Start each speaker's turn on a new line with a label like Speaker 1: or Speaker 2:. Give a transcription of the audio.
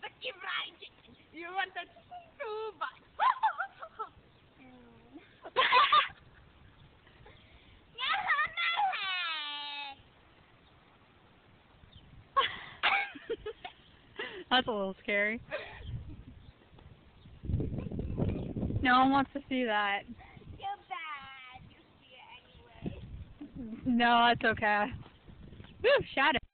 Speaker 1: but you ride it. You wanted to, but...
Speaker 2: That's a little scary. No one wants to see that.
Speaker 1: Too bad. You see it anyway.
Speaker 2: No, that's okay. Woo, shadow.